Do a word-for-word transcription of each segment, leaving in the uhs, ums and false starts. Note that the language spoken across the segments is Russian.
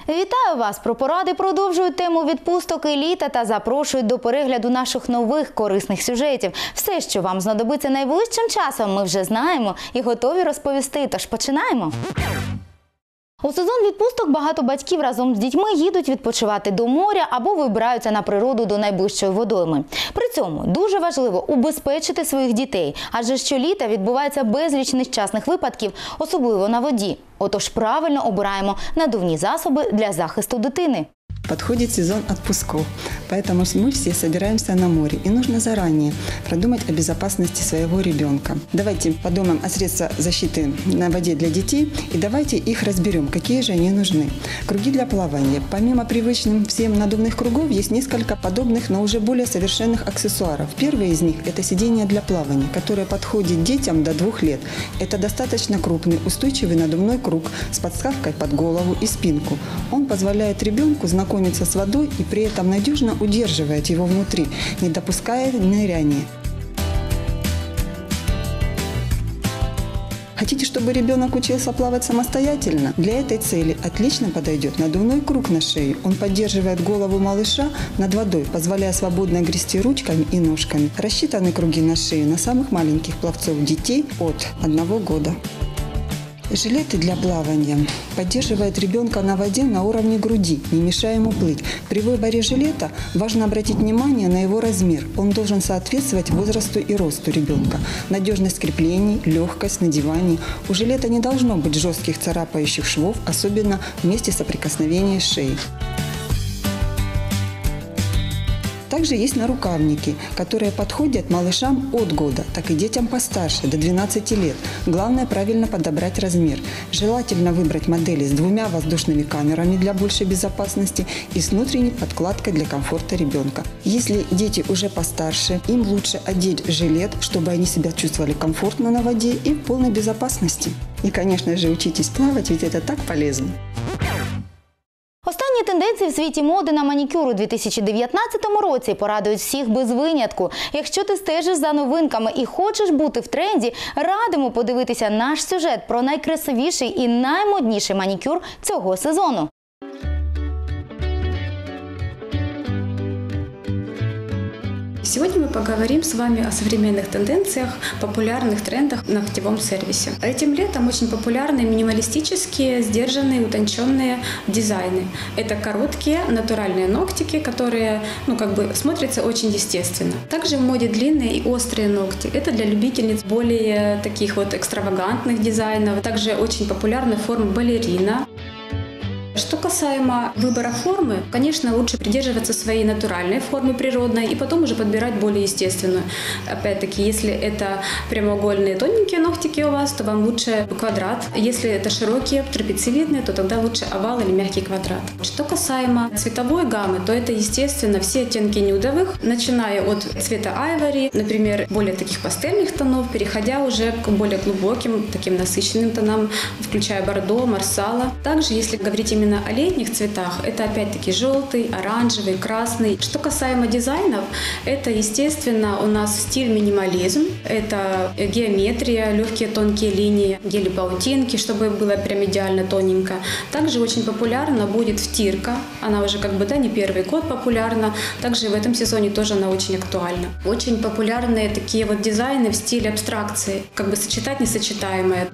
Вітаю вас! Про поради продовжують тему відпусток і літа та запрошують до перегляду наших нових корисних сюжетів. Все, що вам знадобиться найближчим часом, ми вже знаємо і готові розповісти. Тож починаємо! У сезон відпусток багато батьків разом з дітьми їдуть відпочивати до моря або вибираються на природу до найближчої водойми. При цьому дуже важливо убезпечити своїх дітей, адже щоліта відбувається безліч нещасних випадків, особливо на воді. Отож правильно обираємо надувні засоби для захисту дитини. Подходит сезон отпусков, поэтому мы все собираемся на море, и нужно заранее продумать о безопасности своего ребенка. Давайте подумаем о средствах защиты на воде для детей, и давайте их разберем, какие же они нужны. Круги для плавания. Помимо привычных всем надувных кругов, есть несколько подобных, но уже более совершенных аксессуаров. Первый из них – это сиденье для плавания, которое подходит детям до двух лет. Это достаточно крупный, устойчивый надувной круг с подставкой под голову и спинку. Он позволяет ребенку знакомиться знакомиться с водой и при этом надежно удерживает его внутри, не допуская ныряния. Хотите, чтобы ребенок учился плавать самостоятельно? Для этой цели отлично подойдет надувной круг на шее. Он поддерживает голову малыша над водой, позволяя свободно грести ручками и ножками. Рассчитаны круги на шее на самых маленьких пловцов детей от одного года. Жилеты для плавания поддерживают ребенка на воде на уровне груди, не мешая ему плыть. При выборе жилета важно обратить внимание на его размер. Он должен соответствовать возрасту и росту ребенка. Надежность креплений, легкость надевания. У жилета не должно быть жестких царапающих швов, особенно в месте соприкосновения с шеей. Также есть нарукавники, которые подходят малышам от года, так и детям постарше, до двенадцати лет. Главное правильно подобрать размер. Желательно выбрать модели с двумя воздушными камерами для большей безопасности и с внутренней подкладкой для комфорта ребенка. Если дети уже постарше, им лучше одеть жилет, чтобы они себя чувствовали комфортно на воде и в полной безопасности. И, конечно же, учитесь плавать, ведь это так полезно. Останні тенденції в світі моди на манікюр у дві тисячі дев'ятнадцятому році порадують всіх без винятку. Якщо ти стежиш за новинками і хочеш бути в тренді, радимо подивитися наш сюжет про найкрасивіший і наймодніший манікюр цього сезону. Сегодня мы поговорим с вами о современных тенденциях, популярных трендах в ногтевом сервисе. Этим летом очень популярны минималистические, сдержанные, утонченные дизайны. Это короткие, натуральные ногтики, которые ну, как бы смотрятся очень естественно. Также в моде длинные и острые ногти. Это для любительниц более таких вот экстравагантных дизайнов. Также очень популярна форма балерина. Что касаемо выбора формы, конечно, лучше придерживаться своей натуральной формы природной и потом уже подбирать более естественную. Опять-таки, если это прямоугольные тоненькие ногтики у вас, то вам лучше квадрат. Если это широкие, трапециевидные, то тогда лучше овал или мягкий квадрат. Что касаемо цветовой гаммы, то это, естественно, все оттенки нюдовых, начиная от цвета айвори, например, более таких пастельных тонов, переходя уже к более глубоким, таким насыщенным тонам, включая бордо, марсала. Также, если говорить именно о летних цветах, это опять-таки желтый, оранжевый, красный. Что касаемо дизайнов, это, естественно, у нас стиль минимализм, это геометрия, легкие тонкие линии, гели-паутинки, чтобы было прям идеально тоненько. Также очень популярна будет втирка, она уже как бы да, не первый год популярна, также в этом сезоне тоже она очень актуальна. Очень популярные такие вот дизайны в стиле абстракции, как бы сочетать несочетаемое.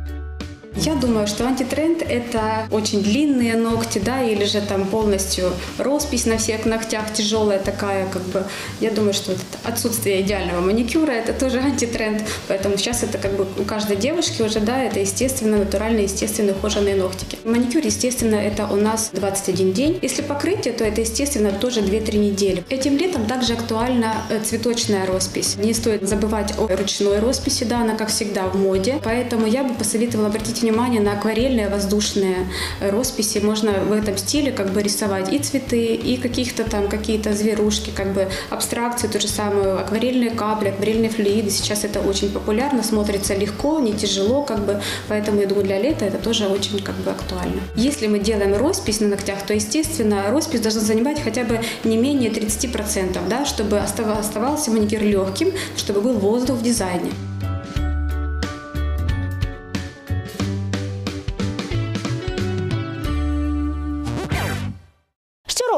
Я думаю, что антитренд – это очень длинные ногти, да, или же там полностью роспись на всех ногтях тяжелая такая, как бы. Я думаю, что это отсутствие идеального маникюра – это тоже антитренд, поэтому сейчас это как бы у каждой девушки уже, да, это естественно натуральные, естественные ухоженные ногтики. Маникюр, естественно, это у нас двадцать один день. Если покрытие, то это, естественно, тоже две-три недели. Этим летом также актуальна цветочная роспись. Не стоит забывать о ручной росписи, да, она, как всегда, в моде, поэтому я бы посоветовала обратить внимание на акварельные воздушные росписи. Можно в этом стиле как бы рисовать и цветы, и каких-то там какие-то зверушки, как бы абстракцию, ту же самую, акварельные капли, акварельные флюиды. Сейчас это очень популярно, смотрится легко, не тяжело, как бы, поэтому я думаю, для лета это тоже очень как бы актуально. Если мы делаем роспись на ногтях, то, естественно, роспись должна занимать хотя бы не менее тридцати процентов, да, чтобы оставался маникюр легким, чтобы был воздух в дизайне.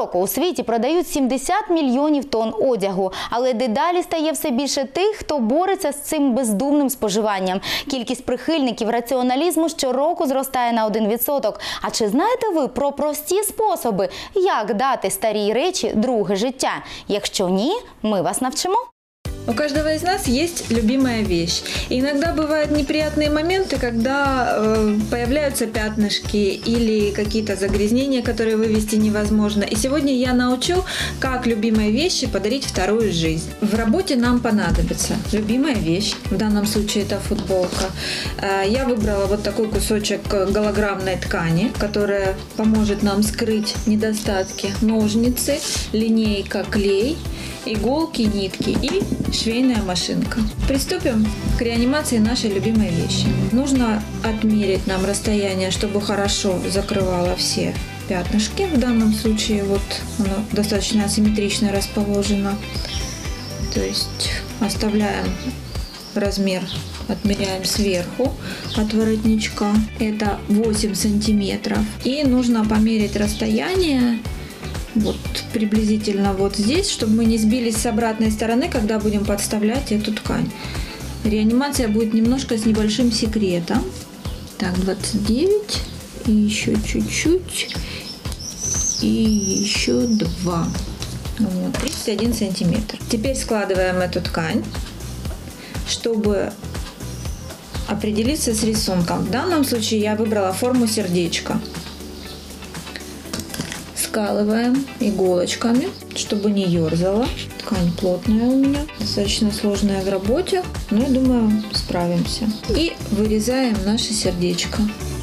Щороку у світі продають сімдесят мільйонів тонн одягу, але дедалі стає все більше тих, хто бореться з цим бездумним споживанням. Кількість прихильників раціоналізму щороку зростає на один відсоток. А чи знаєте ви про прості способи, як дати старій речі друге життя? Якщо ні, ми вас навчимо. У каждого из нас есть любимая вещь. И иногда бывают неприятные моменты, когда э, появляются пятнышки или какие-то загрязнения, которые вывести невозможно. И сегодня я научу, как любимой вещи подарить вторую жизнь. В работе нам понадобится любимая вещь, в данном случае это футболка. Э, я выбрала вот такой кусочек голограммной ткани, которая поможет нам скрыть недостатки. Ножницы, линейка, клей, иголки, нитки и швейная машинка. Приступим к реанимации нашей любимой вещи. Нужно отмерить нам расстояние, чтобы хорошо закрывало все пятнышки. В данном случае вот оно достаточно асимметрично расположено. То есть оставляем размер, отмеряем сверху от воротничка. Это восемь сантиметров. И нужно померить расстояние вот приблизительно вот здесь, чтобы мы не сбились с обратной стороны, когда будем подставлять эту ткань. Реанимация будет немножко с небольшим секретом. Так, двадцать девять, и еще чуть-чуть, и еще два. Вот, тридцать один сантиметр. Теперь складываем эту ткань, чтобы определиться с рисунком. В данном случае я выбрала форму сердечка. Скалываем иголочками, чтобы не ерзала. Ткань плотная у меня, достаточно сложная в работе, но я думаю, справимся. И вырезаем наше сердечко.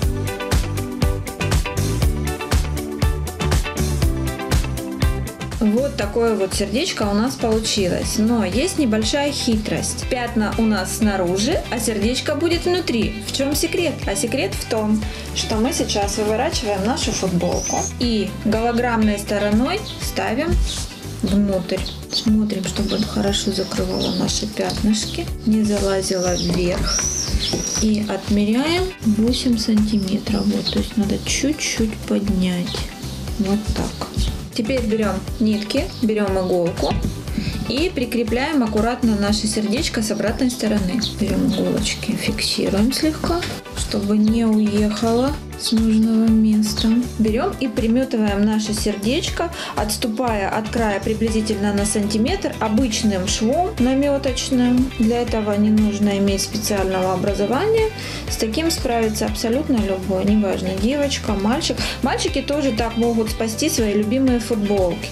Вот такое вот сердечко у нас получилось. Но есть небольшая хитрость. Пятна у нас снаружи, а сердечко будет внутри. В чем секрет? А секрет в том, что мы сейчас выворачиваем нашу футболку и голограммной стороной ставим внутрь. Смотрим, чтобы он хорошо закрывало наши пятнышки, не залазило вверх. И отмеряем восемь сантиметров. Вот, то есть надо чуть-чуть поднять. Вот так. Теперь берем нитки, берем иголку и прикрепляем аккуратно наше сердечко с обратной стороны. Берем иголочки, фиксируем слегка, чтобы не уехало с нужного места. Берем и приметываем наше сердечко, отступая от края приблизительно на сантиметр обычным швом наметочным. Для этого не нужно иметь специального образования. С таким справится абсолютно любой, неважно, девочка, мальчик. Мальчики тоже так могут спасти свои любимые футболки.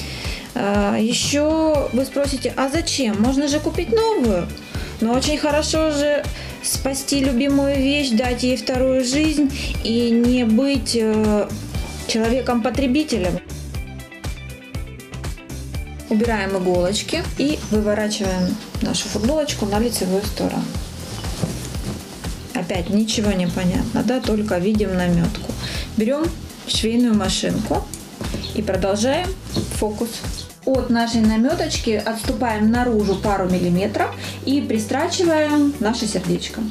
Еще вы спросите, а зачем? Можно же купить новую. Но очень хорошо же спасти любимую вещь, дать ей вторую жизнь и не быть э, человеком-потребителем. Убираем иголочки и выворачиваем нашу футболочку на лицевую сторону. Опять ничего не понятно, да, только видим наметку. Берем швейную машинку и продолжаем фокус. От нашей наметочки отступаем наружу пару миллиметров и пристрачиваем наше сердечко.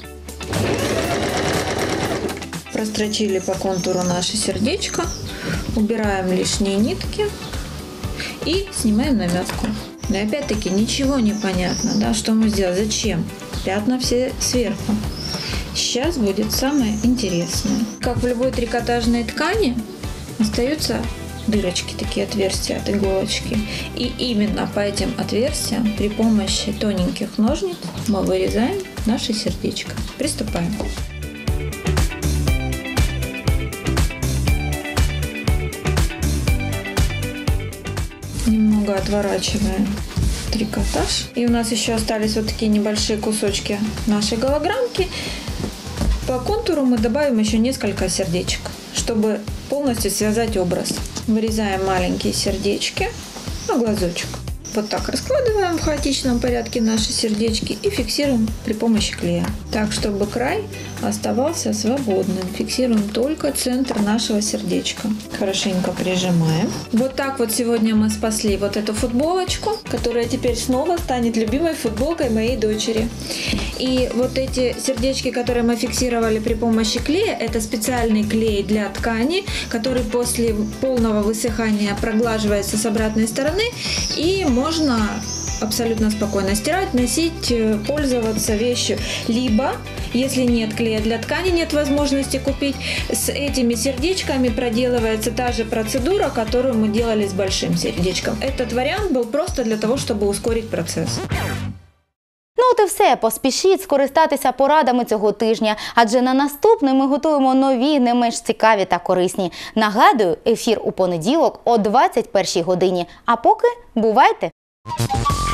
Прострочили по контуру наше сердечко, убираем лишние нитки и снимаем наметку. Но опять-таки ничего не понятно, да, что мы сделали, зачем? Пятна все сверху. Сейчас будет самое интересное. Как в любой трикотажной ткани остаются дырочки, такие отверстия от иголочки. И именно по этим отверстиям при помощи тоненьких ножниц мы вырезаем наше сердечко. Приступаем. Немного отворачиваем трикотаж. И у нас еще остались вот такие небольшие кусочки нашей голограммки. По контуру мы добавим еще несколько сердечек, чтобы полностью связать образ. Вырезаем маленькие сердечки на глазочек. Вот так раскладываем в хаотичном порядке наши сердечки и фиксируем при помощи клея. Так, чтобы край оставался свободным. Фиксируем только центр нашего сердечка. Хорошенько прижимаем. Вот так вот сегодня мы спасли вот эту футболочку, которая теперь снова станет любимой футболкой моей дочери. И вот эти сердечки, которые мы фиксировали при помощи клея, это специальный клей для ткани, который после полного высыхания проглаживается с обратной стороны, и можно абсолютно спокойно стирать, носить, пользоваться вещью. Либо, если нет клея для ткани, нет возможности купить, с этими сердечками проделывается та же процедура, которую мы делали с большим сердечком. Этот вариант был просто для того, чтобы ускорить процесс. Ну от і все, поспішіть скористатися порадами цього тижня, адже на наступний ми готуємо нові, не менш цікаві та корисні. Нагадую, ефір у понеділок о двадцять першій годині. А поки бувайте!